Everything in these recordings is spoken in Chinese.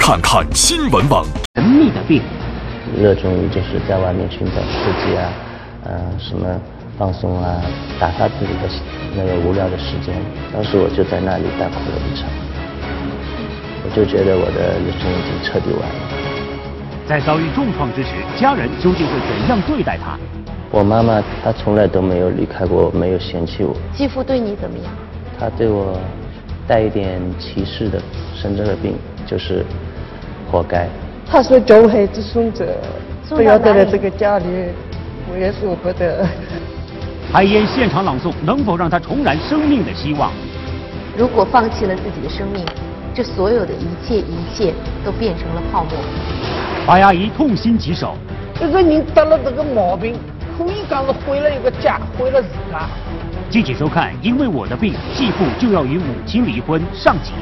看看新闻网。 神秘的病， 热衷于就是在外面寻找刺激啊，什么放松啊，打发自己的那个无聊的时间。当时我就在那里大哭了一场，我就觉得我的人生已经彻底完了。 在遭遇重创之时，家人究竟会怎样对待他？ 我妈妈她从来都没有离开过我，没有嫌弃我。 继父对你怎么样？ 她对我带一点歧视的，生这个病就是活该。 他说教孩子送走，不要待在这个家里，我也舍不得。 海燕现场朗诵，能否让他重燃生命的希望？ 如果放弃了自己的生命，这所有的一切都变成了泡沫。 白阿姨痛心疾首。 一个人得了这个毛病，可以讲是毁了一个家，毁了自家。 敬请收看《因为我的病，继父就要与母亲离婚》上集。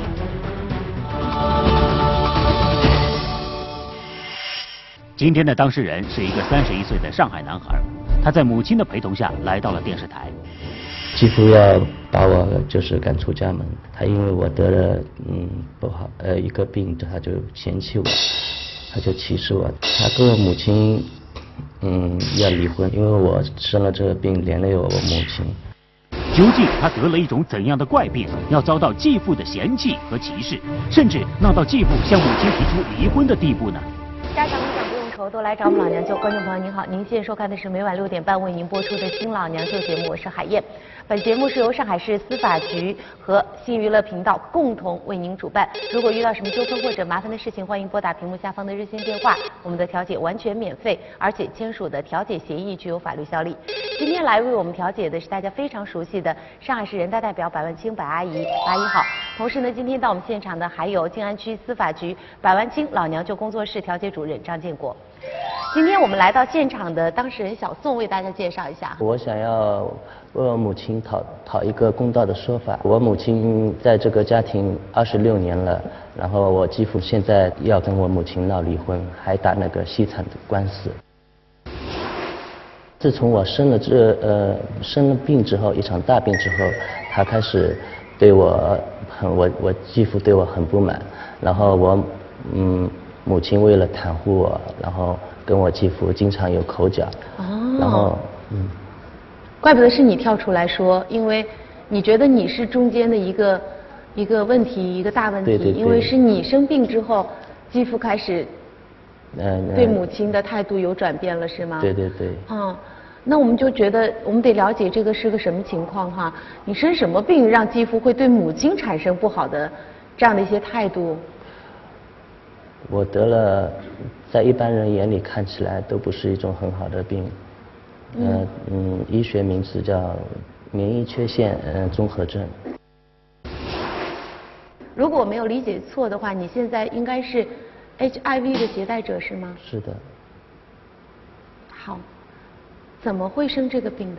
今天的当事人是一个31岁的上海男孩，他在母亲的陪同下来到了电视台。 继父要把我就是赶出家门，他因为我得了不好一个病，他就嫌弃我，他就歧视我。他跟我母亲要离婚，因为我生了这个病，连累我母亲。 究竟他得了一种怎样的怪病，要遭到继父的嫌弃和歧视，甚至闹到继父向母亲提出离婚的地步呢？ 家长们想不用愁，都来找我们老娘舅。观众朋友您好，您现在收看的是每晚6点半为您播出的新老娘舅节目，我是海燕。本节目是由上海市司法局和新娱乐频道共同为您主办。如果遇到什么纠纷或者麻烦的事情，欢迎拨打屏幕下方的热线电话，我们的调解完全免费，而且签署的调解协议具有法律效力。今天来为我们调解的是大家非常熟悉的上海市人大代表百万青白阿姨，白阿姨好。同时呢，今天到我们现场的还有静安区司法局百万青老娘舅工作室调解主任张建国。今天我们来到现场的当事人小宋为大家介绍一下。 我想要为我母亲讨一个公道的说法。我母亲在这个家庭26年了，然后我继父现在要跟我母亲闹离婚，还打那个惜产的官司。自从我生了病之后，一场大病之后，他开始对我我继父对我很不满，然后我母亲为了袒护我，然后跟我继父经常有口角。然后怪不得是你跳出来说，因为你觉得你是中间的一个问题，一个大问题。 对， 因为是你生病之后，继父开始对母亲的态度有转变了，是吗？ 对。 那我们就觉得我们得了解这个是个什么情况哈？你生什么病让继父会对母亲产生不好的这样的一些态度？ 我得了，在一般人眼里看起来都不是一种很好的病，医学名字叫免疫缺陷综合症。 如果我没有理解错的话，你现在应该是 HIV 的携带者是吗？ 是的。 好，怎么会生这个病的？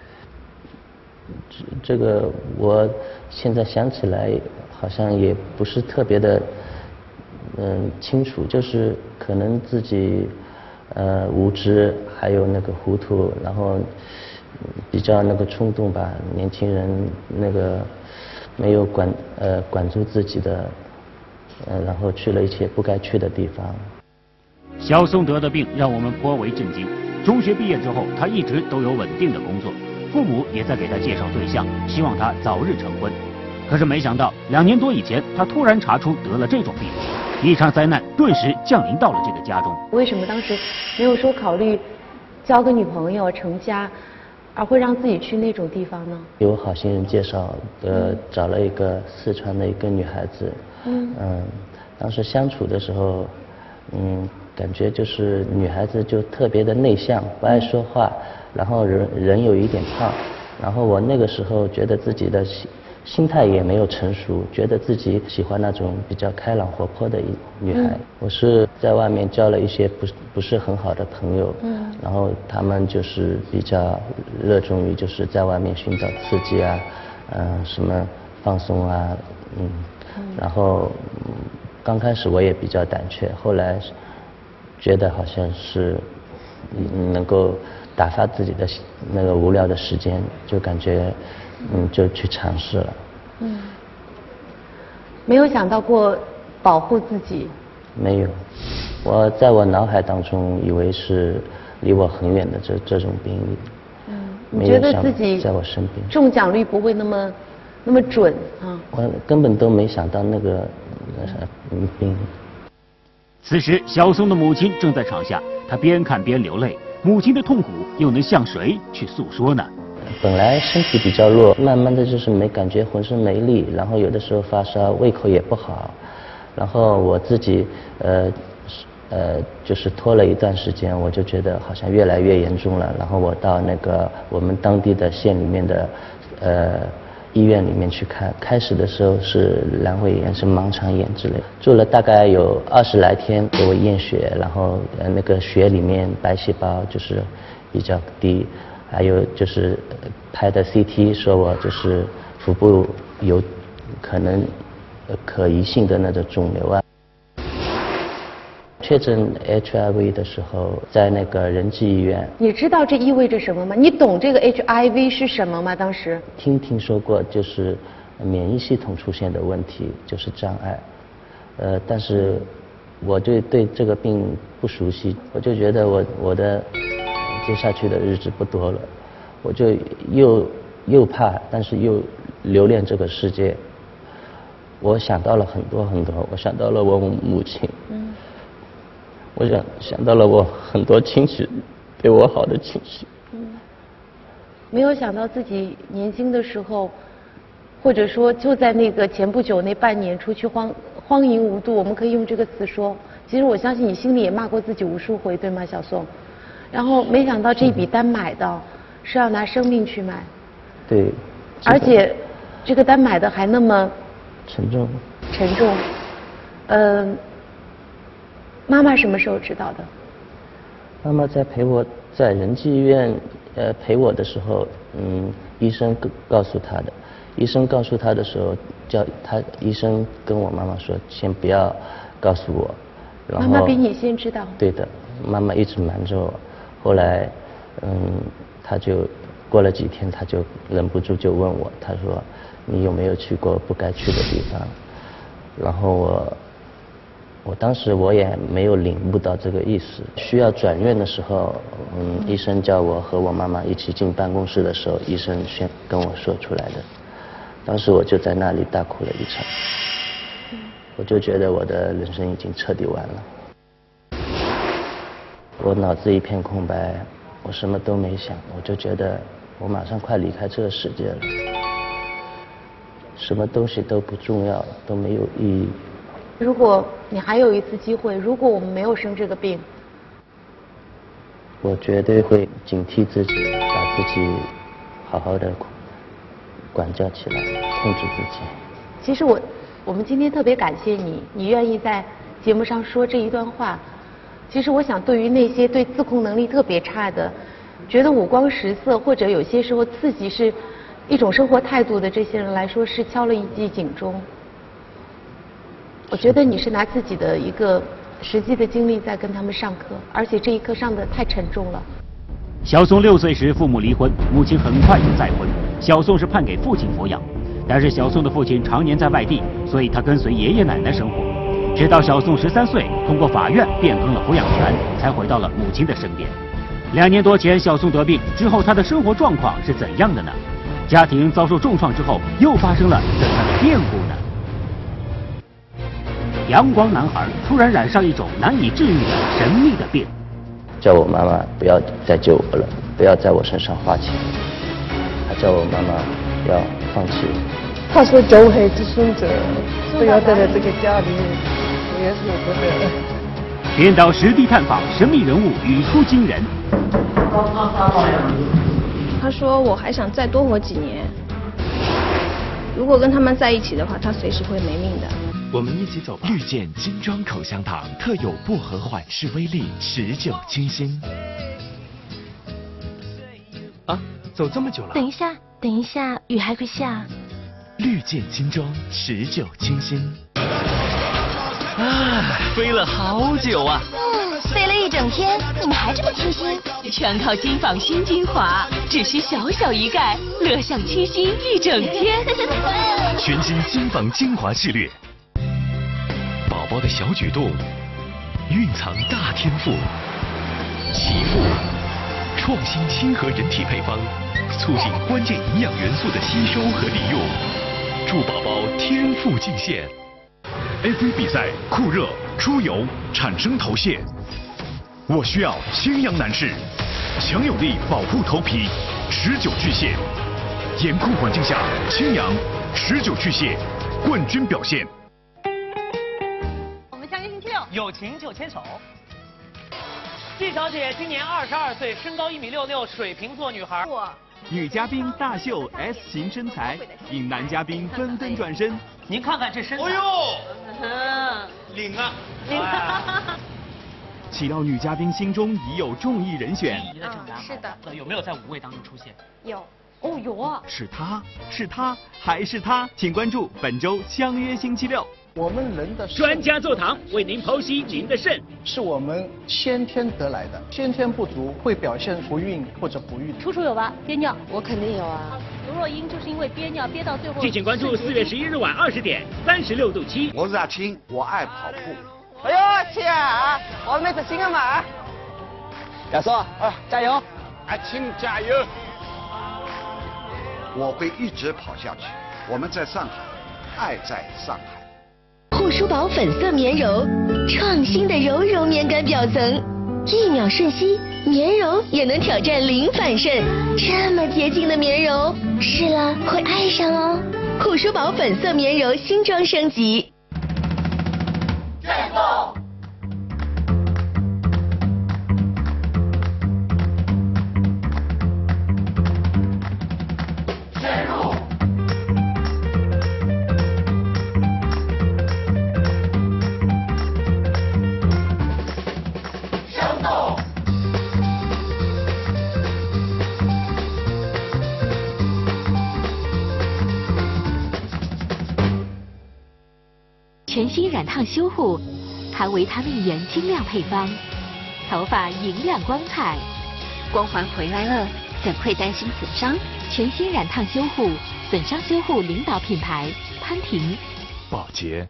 这个我现在想起来好像也不是特别的清楚，就是可能自己无知，还有那个糊涂，然后比较那个冲动吧，年轻人那个没有管住自己的，然后去了一些不该去的地方。 小宋得的病让我们颇为震惊。中学毕业之后，他一直都有稳定的工作，父母也在给他介绍对象，希望他早日成婚。可是没想到，2年多以前，他突然查出得了这种病，一场灾难顿时降临到了这个家中。 为什么当时没有说考虑交个女朋友成家，而会让自己去那种地方呢？ 有好心人介绍，找了一个四川的一个女孩子，当时相处的时候，感觉就是女孩子就特别的内向，不爱说话，然后人有一点胖，然后我那个时候觉得自己的心态也没有成熟，觉得自己喜欢那种比较开朗活泼的女孩。我是在外面交了一些不是很好的朋友，然后他们就是比较热衷于就是在外面寻找刺激啊，什么放松啊，然后刚开始我也比较胆怯，后来觉得好像是能够打发自己的那个无聊的时间，就感觉就去尝试了。 没有想到过保护自己， 没有，我在我脑海当中以为是离我很远的这种病例。 你觉得自己在我身边， 中奖率不会那么准啊？ 我根本都没想到那个病。 此时，小宋的母亲正在场下，她边看边流泪。母亲的痛苦又能向谁去诉说呢？ 本来身体比较弱，慢慢的就是感觉浑身没力，然后有的时候发烧，胃口也不好，然后我自己就是拖了一段时间，我就觉得好像越来越严重了，然后我到那个我们当地的县里面的医院里面去看，开始的时候是阑尾炎，是盲肠炎之类，住了大概有20来天，给我验血，然后那个血里面白细胞就是比较低，还有就是拍的 CT 说我就是腹部有可能可疑性的那种肿瘤啊。确诊 HIV 的时候，在那个仁济医院。 你知道这意味着什么吗？你懂这个 HIV 是什么吗？当时听说过，就是免疫系统出现的问题，就是障碍。但是我对这个病不熟悉，我就觉得我的接下去的日子不多了，我就又怕，但是又留恋这个世界。我想到了很多，我想到了我母亲。我想到了我很多亲戚对我好的亲戚。 没有想到自己年轻的时候，或者说就在那个前不久那半年出去荒淫无度，我们可以用这个词说。其实我相信你心里也骂过自己无数回，对吗，小宋？然后没想到这一笔单买的是要拿生命去买。 对。 而且这个单买的还那么沉重。 妈妈什么时候知道的？ 妈妈在仁济医院陪我的时候，医生告诉她的。医生告诉她的时候，医生跟我妈妈说，先不要告诉我。然后妈妈比你先知道。 对的，妈妈一直瞒着我。后来，她就过了几天，她就忍不住就问我，她说你有没有去过不该去的地方？然后我当时我也没有领悟到这个意思。需要转院的时候，医生叫我和我妈妈一起进办公室的时候，医生先跟我说出来的。当时我就在那里大哭了一场，我就觉得我的人生已经彻底完了。我脑子一片空白，我什么都没想，我就觉得我马上快离开这个世界了，什么东西都不重要，都没有意义。 如果你还有一次机会，如果我们没有生这个病， 我绝对会警惕自己，把自己好好的管教起来，控制自己。 其实我们今天特别感谢你，你愿意在节目上说这一段话。其实我想，对于那些对自控能力特别差的，觉得五光十色或者有些时候刺激是一种生活态度的这些人来说，是敲了一记警钟。我觉得你是拿自己的一个实际的经历在跟他们上课，而且这一课上的太沉重了。 小宋6岁时父母离婚，母亲很快就再婚，小宋是判给父亲抚养。但是小宋的父亲常年在外地，所以他跟随爷爷奶奶生活。直到小宋13岁，通过法院变更了抚养权，才回到了母亲的身边。2年多前，小宋得病之后，他的生活状况是怎样的呢？家庭遭受重创之后，又发生了怎样的变故呢？阳光男孩突然染上一种难以治愈的神秘的病， 叫我妈妈不要再救我了，不要在我身上花钱。他叫我妈妈要放弃。 他说救孩子孙子，不要待在这个家里，我也舍不得。 编导实地探访神秘人物语出惊人。 他说我还想再多活几年，如果跟他们在一起的话，他随时会没命的。 我们一起走吧。绿箭精装口香糖特有薄荷缓释威力，持久清新。 啊，走这么久了？ 等一下，雨还会下。 绿箭精装持久清新。啊，飞了好久啊！ 飞了1整天，你们还这么贴心？ 全靠金纺新精华，只需小小一盖，乐享清新1整天。 全新金纺精华系列，宝宝的小举动，蕴藏大天赋。启腹，创新亲和人体配方，促进关键营养元素的吸收和利用，助宝宝天赋尽现。F1 比赛酷热出油产生头屑，我需要青阳男士，强有力保护头皮，持久去屑。严酷环境下，青阳持久去屑，冠军表现。 我们下个星期六有情就牵手。季小姐今年22岁，身高1.66米，水瓶座女孩。 女嘉宾大秀 S 型身材，引男嘉宾纷纷转身。 您看看这身材， 哎呦，领啊！ 岂料女嘉宾心中已有中意人选。 是的。 有没有在5位当中出现？ 有。哦，有啊。 是他，是他，还是他？请关注本周相约星期六。 我们人的专家座堂为您剖析您的肾， 是我们先天得来的，先天不足会表现不孕或者不育。 楚楚有吧？憋尿， 我肯定有啊。 刘若英就是因为憋尿憋到最后。 敬请关注4月11日晚20点，36度7。 我是阿青，我爱跑步。 哎呦，青啊，我们是新的马。 亚叔啊，加油！ 阿青加油！我会一直跑下去。我们在上海，爱在上海。 护舒宝粉色棉柔，创新的柔柔棉感表层，1秒瞬吸，棉柔也能挑战0反渗。这么洁净的棉柔，试了会爱上哦。护舒宝粉色棉柔新装升级。 震动。 全新染烫修护，含维他命原精亮配方，头发莹亮光彩，光环回来了，怎会担心损伤？全新染烫修护，损伤修护领导品牌潘婷。 宝洁。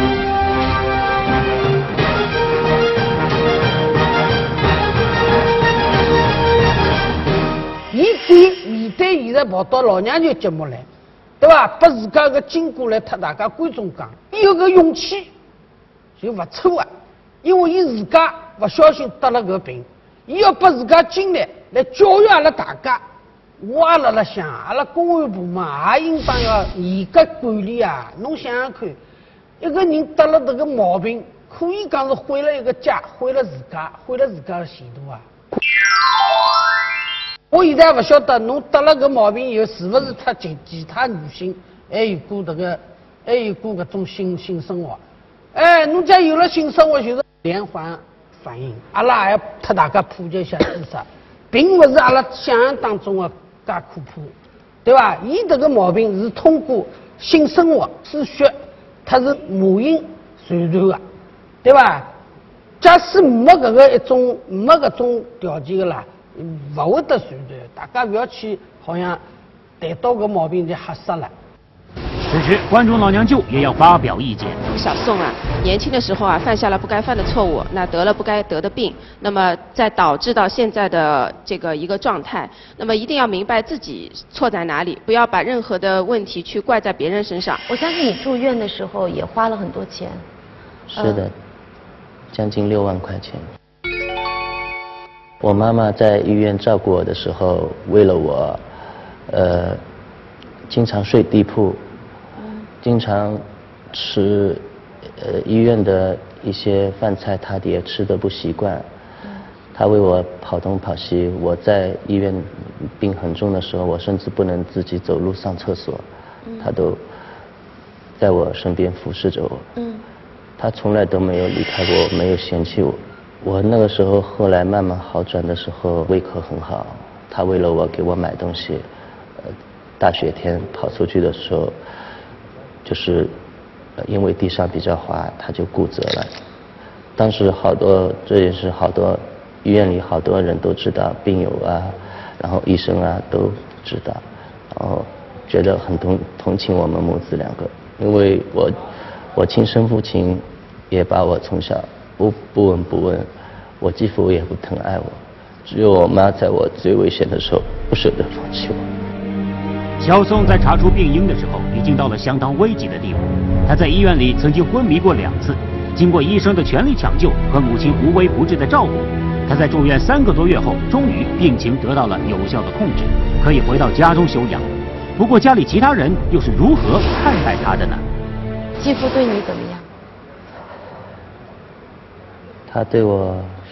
面对现在跑到老娘舅节目来，对吧？把自家个经过来和大家观众讲，有个勇气就不错啊，因为伊自家不小心得了个病，伊要把自家经历来教育阿拉大家。我也辣想，阿拉公安部嘛，也应当要严格管理啊。侬想想看，一个人得了这个毛病，可以讲是毁了一个家，毁了自家，毁了自家的前途啊。我现在不晓得侬得了个毛病以后，是不是他其他女性还有过搿种性生活？哎，侬假有了性生活，就是连环反应。阿拉也要和大家普及一下知识，并不是阿拉想象当中的介可怕，对吧？伊这个毛病是通过性生活失血，它是母婴传染的，对吧？假使没搿种条件的啦。不会得传染，大家不要去好像得到个毛病就吓死了。 此时，观众老娘舅也要发表意见。 小宋啊，年轻的时候啊，犯下了不该犯的错误，那得了不该得的病，那么再导致到现在的这个一个状态，那么一定要明白自己错在哪里，不要把任何的问题去怪在别人身上。 我相信你住院的时候也花了很多钱。 是的，将近6万块钱。我妈妈在医院照顾我的时候，为了我，经常睡地铺，经常吃医院的一些饭菜，她也吃得不习惯。她为我跑东跑西，我在医院病很重的时候，我甚至不能自己走路上厕所，她都在我身边服侍着我。她从来都没有离开过我，没有嫌弃我。我那个时候后来慢慢好转的时候，胃口很好，他为了我给我买东西，大雪天跑出去的时候，就是因为地上比较滑，他就骨折了。当时这也是好多医院里好多人都知道，病友啊，然后医生啊都知道，然后觉得很同情我们母子2个，因为我亲生父亲也把我从小不闻不问，我继父也不疼爱我，只有我妈在我最危险的时候不舍得放弃我。 小宋在查出病因的时候，已经到了相当危急的地步。他在医院里曾经昏迷过2次，经过医生的全力抢救和母亲无微不至的照顾，他在住院3个多月后，终于病情得到了有效的控制，可以回到家中休养。不过家里其他人又是如何看待他的呢？ 继父对你怎么样？ 他对我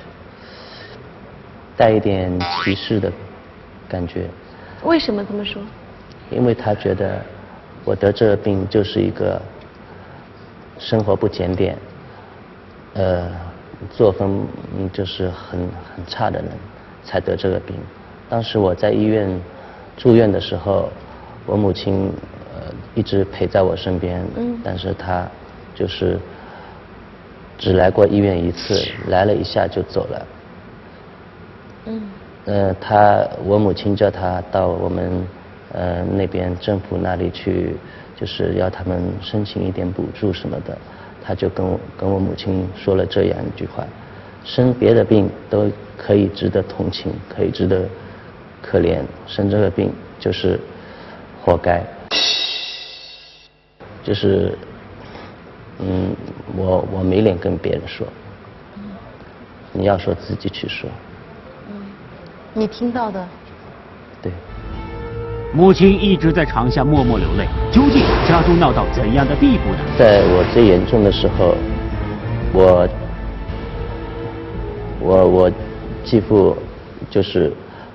带一点歧视的感觉。 为什么这么说？ 因为他觉得我得这个病就是一个生活不检点，作风就是很差的人才得这个病。当时我在医院住院的时候，我母亲一直陪在我身边，但是她就是只来过医院1次，来了一下就走了。我母亲叫她到我们那边政府那里去，就是要他们申请一点补助什么的。他就跟我母亲说了这样一句话：生别的病都可以值得同情，可以值得可怜，生这个病就是活该。就是我没脸跟别人说，你要说自己去说。 你听到的？ 对。 母亲一直在床下默默流泪，究竟家中闹到怎样的地步呢？ 在我最严重的时候，我继父就是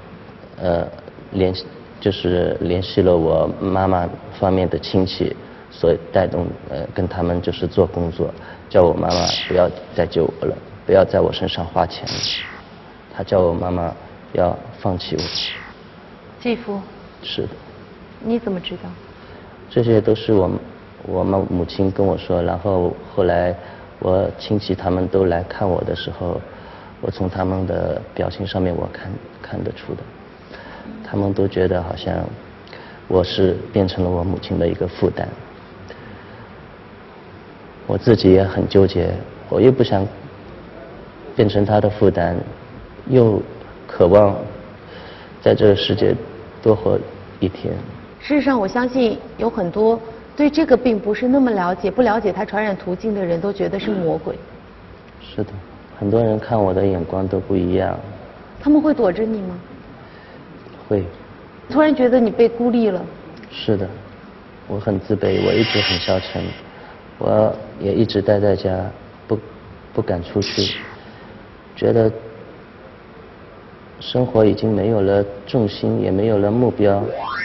联系了我妈妈方面的亲戚，所以带动跟他们就是做工作，叫我妈妈不要再救我了，不要在我身上花钱了。他叫我妈妈要放弃我。 继父。 是的。 你怎么知道？ 这些都是我母亲跟我说，然后后来我亲戚他们都来看我的时候，我从他们的表情上面我看得出的，他们都觉得好像我是变成了我母亲的一个负担。我自己也很纠结，我又不想变成她的负担，又渴望在这个世界多活一天。 事实上，我相信有很多对这个病不是那么了解、不了解它传染途径的人都觉得是魔鬼。 是的，很多人看我的眼光都不一样。 他们会躲着你吗？ 会。 突然觉得你被孤立了。 是的，我很自卑，我一直很消沉，我也一直待在家，不敢出去，觉得生活已经没有了重心，也没有了目标，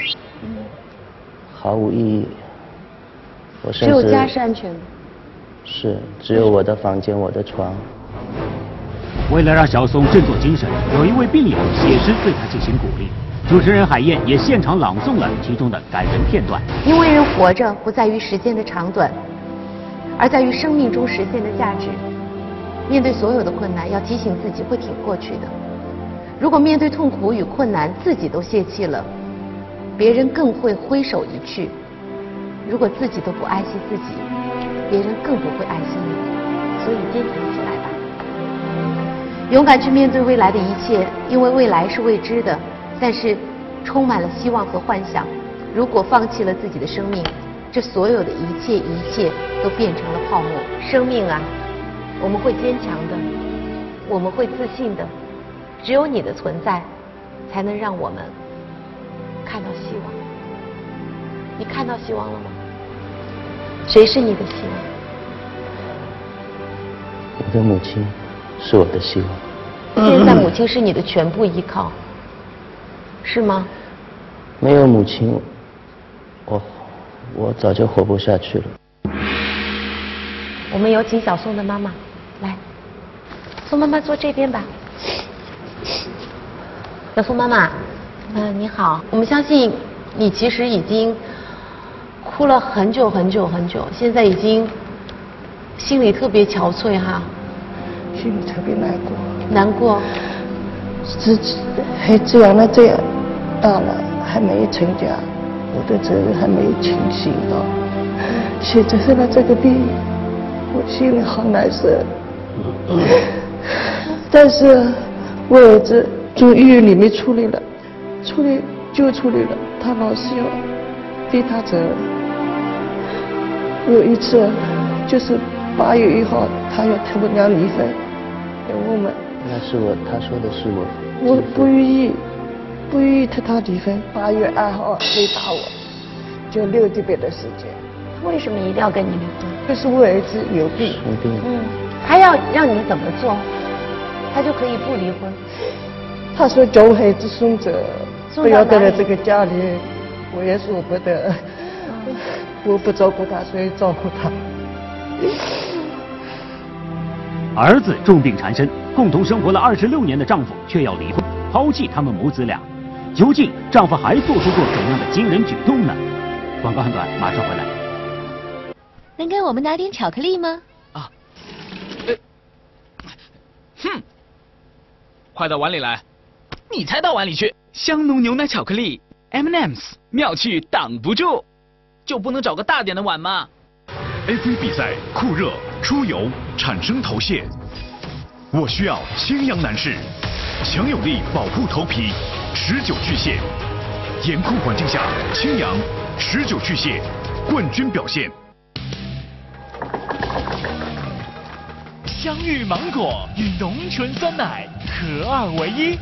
毫无意义。我甚至只有家是安全的。 是，只有我的房间，我的床。 为了让小松振作精神，有一位病友写诗对他进行鼓励。主持人海燕也现场朗诵了其中的感人片段。 因为人活着不在于时间的长短，而在于生命中实现的价值。面对所有的困难，要提醒自己会挺过去的。如果面对痛苦与困难自己都泄气了，别人更会挥手一去。如果自己都不爱惜自己，别人更不会爱惜你。所以坚强起来吧，勇敢去面对未来的一切，因为未来是未知的，但是充满了希望和幻想。如果放弃了自己的生命，这所有的一切都变成了泡沫。生命啊，我们会坚强的，我们会自信的，只有你的存在才能让我们看到希望。你看到希望了吗？谁是你的希望？ 我的母亲是我的希望。 现在母亲是你的全部依靠，是吗？ 没有母亲，我早就活不下去了。 我们有请小宋的妈妈来，宋妈妈坐这边吧。小宋妈妈，你好，我们相信你其实已经哭了很久，现在已经心里特别憔悴哈。 心里特别难过。 难过。 自己还这样大了，还没有成家，我的责任还没有清醒到。现在生了这个病， 我心里好难受。但是我儿子从医院里面出来了，出来了，他老是要逼他走。有一次就是8月1号，他要他们俩离婚，给我们。 那是他说的是我。 我不愿意和他离婚。8月2号没打我，就6个月的时间。 为什么一定要跟你离婚？ 就是我儿子有病。 生病。 他要让你怎么做，他就可以不离婚。 他说将孩子送走，不要待在这个家里，我也舍不得。我不照顾他，所以照顾他。 儿子重病缠身，共同生活了26年的丈夫却要离婚，抛弃他们母子俩。究竟丈夫还做出过怎样的惊人举动呢？广告很短，马上回来。 能给我们拿点巧克力吗？ 快到碗里来！你才到碗里去！香浓牛奶巧克力 M&M's 妙趣挡不住，就不能找个大点的碗吗 ？AV 比赛酷热出油产生头屑，我需要清扬男士，强有力保护头皮，持久去屑。严酷环境下，清扬持久去屑，冠军表现。 香芋芒果与浓醇酸奶合2为1，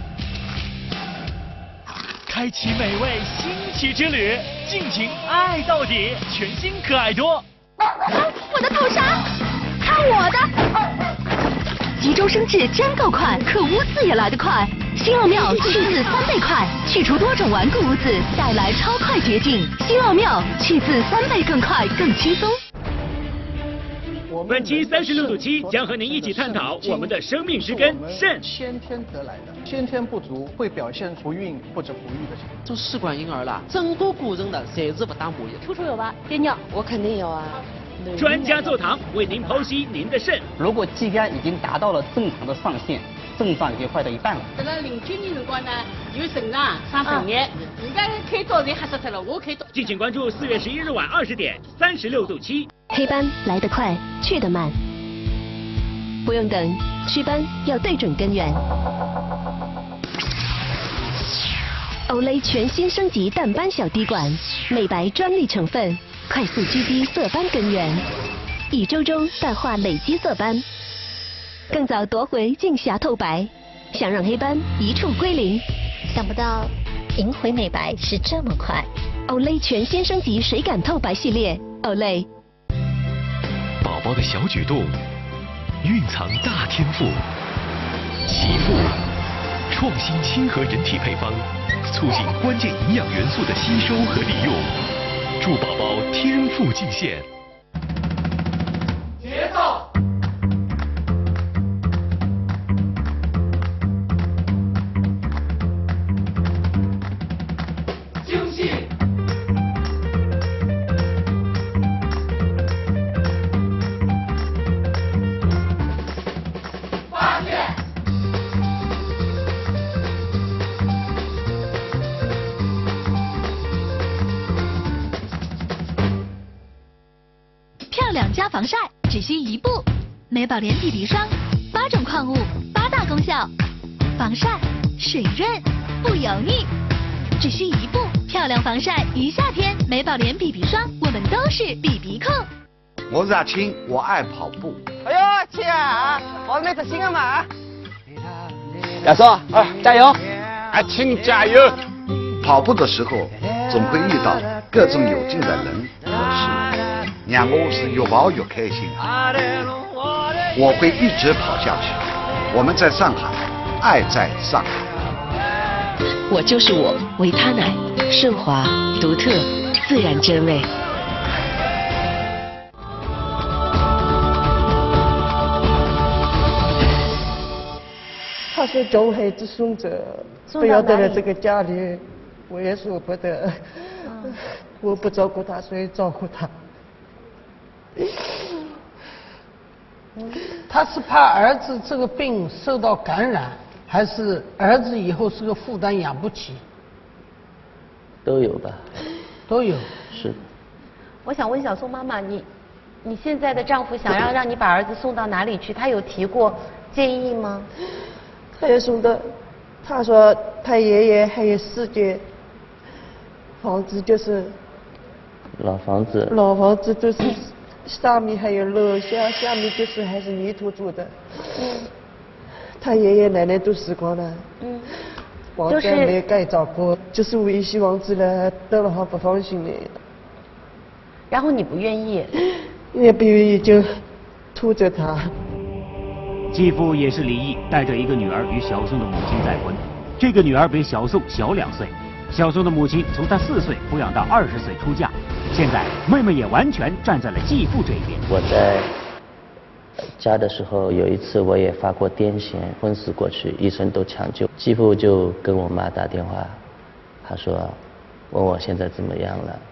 开启美味新奇之旅，尽情爱到底，全新可爱多。 我的头纱，看我的！急中生智真够快，可污渍也来得快。新奥妙去渍3倍快，去除多种顽固污渍，带来超快洁净。新奥妙去渍3倍更快更轻松。 本期36度7将和您一起探讨我们的生命之根肾。 先天得来的，先天不足会表现不孕或者不育的情况。 做试管婴儿了，整个过程的设置不耽误。 楚楚有吧？憋尿， 我肯定有啊。 专家座堂为您剖析您的肾。 如果肌酐已经达到了正常的上限，症状已经坏到一半了。 在那09年辰光呢，有肾脏生成液，人家开刀侪吓死脱了，我开刀。 敬请关注4月11日晚20点36度7。 黑斑来得快，去得慢，不用等，祛斑要对准根源。欧蕾全新升级淡斑小滴管，美白专利成分，快速击低色斑根源，1周中淡化累积色斑，更早夺回镜霞透白。想让黑斑一触归零，想不到赢回美白是这么快。欧蕾全新升级水感透白系列，欧蕾。 宝宝的小举动蕴藏大天赋，祈福创新亲和人体配方，促进关键营养元素的吸收和利用，祝宝宝天赋尽现。 节奏，精细。 加防晒只需1步，美宝莲 BB 霜，8种矿物，8大功效，防晒、水润、不油腻，只需1步，漂亮防晒一夏天。美宝莲 BB 霜，我们都是 BB 控。 我是阿青，我爱跑步。 哎呦，青啊，我买只新的嘛。亚叔，加油！ 阿青加油！ 跑步的时候，总会遇到各种有劲的人和事。让我是越跑越开心啊！我会一直跑下去。我们在上海，爱在上海。 我就是我，维他奶，顺滑、独特、自然真味。 他说将孩子送走，不要待在这个家里，我也舍不得。我不照顾他，所以照顾他。 他是怕儿子这个病受到感染，还是儿子以后是个负担养不起？ 都有吧。 都有。 是。 我想问小宋妈妈，你你现在的丈夫想要让你把儿子送到哪里去？他有提过建议吗？ 他也送的，他说他爷爷还有4间房子，就是老房子。 老房子都是上面还有楼，下面就是还是泥土做的。他爷爷奶奶都死光了。房子还没有盖造过，就是维系房子了，得了好不放心的。 然后你不愿意？ 也不愿意，就拖着他。 继父也是离异，带着一个女儿与小宋的母亲再婚。这个女儿比小宋小2岁，小宋的母亲从他4岁抚养到20岁出嫁。现在妹妹也完全站在了继父这一边。 我在家的时候，有一次我也发过癫痫，昏死过去，医生都抢救。继父就跟我妈打电话，他说问我现在怎么样了。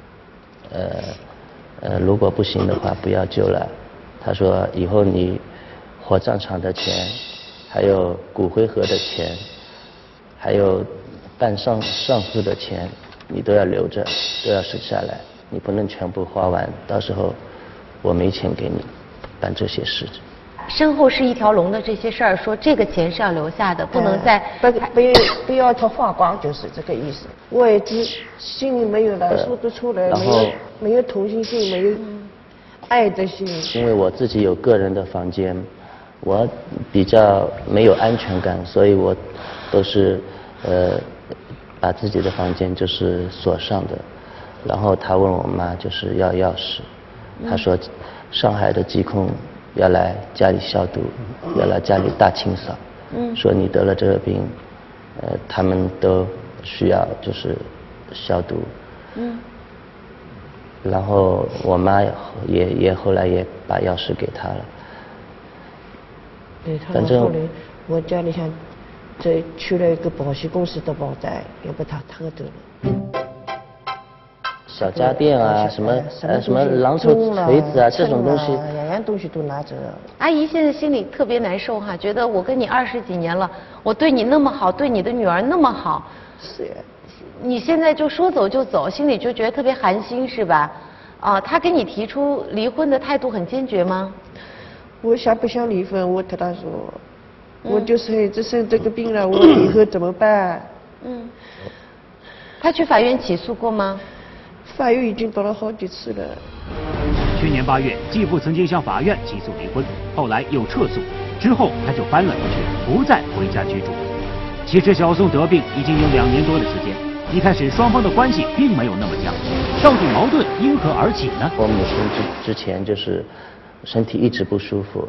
如果不行的话，不要救了。他说以后你火葬场的钱，还有骨灰盒的钱，还有办丧事的钱，你都要留着，都要省下来，你不能全部花完，到时候我没钱给你办这些事。 身后是一条龙的这些事儿，说这个钱是要留下的，不能再不要他花光，就是这个意思。我也心里没有了，说得出来，没有同情心，没有爱的心。 因为我自己有个人的房间，我比较没有安全感，所以我都是把自己的房间就是锁上的。然后他问我妈就是要钥匙，他说上海的疾控要来家里消毒，要来家里大清扫。说你得了这个病，他们都需要就是消毒。然后我妈也后来也把钥匙给他了。 对，反正后来我家里想再去了一个保险公司的保单，也把他偷走了。 小家电啊，什么榔头、锤子啊，这种东西， 样样东西都拿走了。 阿姨现在心里特别难受哈，觉得我跟你20几年了，我对你那么好，对你的女儿那么好， 是呀。 你现在就说走就走，心里就觉得特别寒心是吧？他跟你提出离婚的态度很坚决吗？ 我想不想离婚？我跟他说，我就是孩子生这个病了，我以后怎么办？ 他去法院起诉过吗？ 法院已经到了好几次了。 去年8月，继父曾经向法院起诉离婚，后来又撤诉，之后他就搬了出去，不再回家居住。其实小宋得病已经有2年多的时间，一开始双方的关系并没有那么僵，到底矛盾因何而起呢？ 我母亲之前就是身体一直不舒服，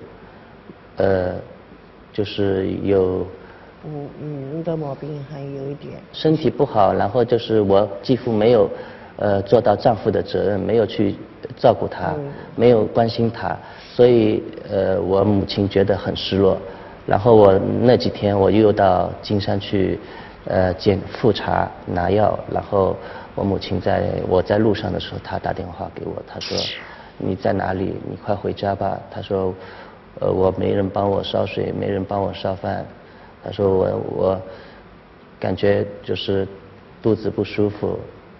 就是有的毛病还有一点， 身体不好，然后就是我继父没有做到丈夫的责任，没有去照顾她，没有关心她，所以我母亲觉得很失落。然后我那几天我又到金山去复查拿药，然后我母亲我在路上的时候，她打电话给我，她说你在哪里？你快回家吧。她说我没人帮我烧水，没人帮我烧饭。她说我感觉就是肚子不舒服，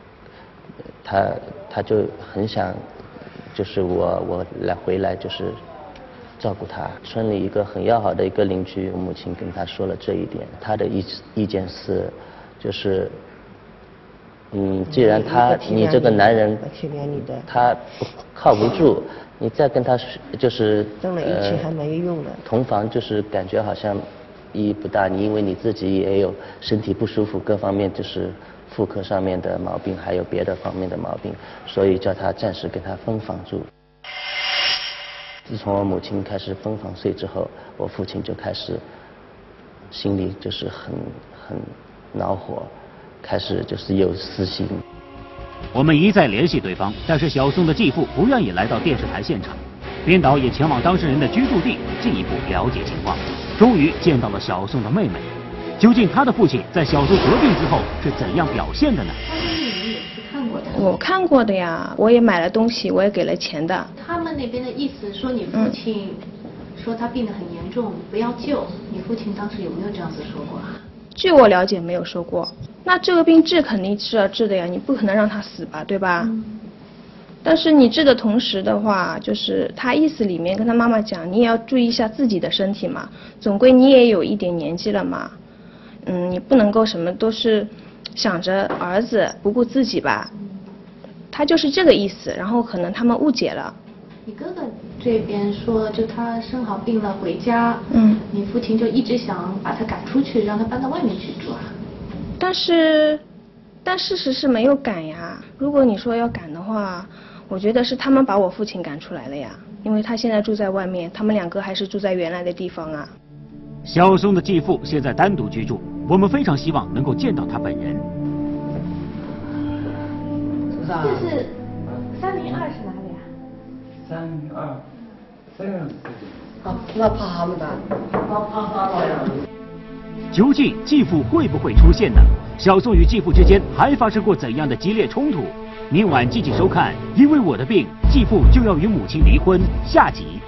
她就很想就是我回来就是照顾她。村里一个很要好的一个邻居，我母亲跟她说了这一点，她的意见是就是既然你这个男人他靠不住，你再跟他就是挣了一起还没用了， 同房就是感觉好像意义不大。你因为你自己也有身体不舒服，各方面就是妇科上面的毛病，还有别的方面的毛病，所以叫他暂时跟他分房住。自从我母亲开始分房睡之后，我父亲就开始心里就是很恼火，开始就是有私心。 我们一再联系对方，但是小宋的继父不愿意来到电视台现场，编导也前往当事人的居住地进一步了解情况，终于见到了小宋的妹妹。究竟他的父亲在小宋得病之后是怎样表现的呢？ 我看过的呀，我也买了东西，我也给了钱的。 他们那边的意思说你父亲说他病得很严重，不要救。你父亲当时有没有这样子说过啊？ 据我了解没有说过。那这个病治肯定是要治的呀，你不可能让他死吧，对吧？ 但是你治的同时的话，就是他意思里面跟他妈妈讲，你也要注意一下自己的身体嘛，总归你也有一点年纪了嘛，你不能够什么都是想着儿子不顾自己吧，他就是这个意思，然后可能他们误解了。 你哥哥这边说，就他生好病了回家，你父亲就一直想把他赶出去，让他搬到外面去住啊。 但事实是没有赶呀。如果你说要赶的话，我觉得是他们把我父亲赶出来了呀，因为他现在住在外面，他们2个还是住在原来的地方啊。 小松的继父现在单独居住，我们非常希望能够见到他本人。 这是302是哪里 302， 啊？ 这样子。 那怕他们的。 究竟继父会不会出现呢？小松与继父之间还发生过怎样的激烈冲突？明晚继续收看，因为我的病，继父就要与母亲离婚。下集。